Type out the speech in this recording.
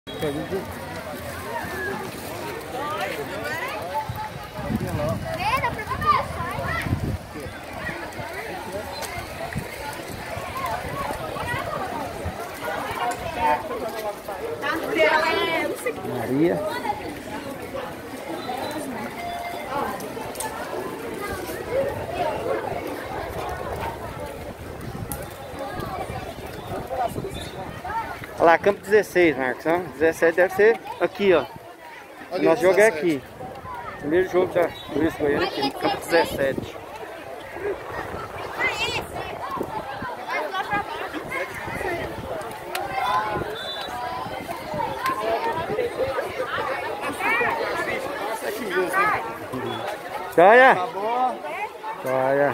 Maria. Olha lá, campo 16, Marcos. Ó. 17 deve ser aqui, ó. O nosso jogo é aqui. Primeiro jogo da Luiz Goiânia aqui, no campo 17. Joia! Joia!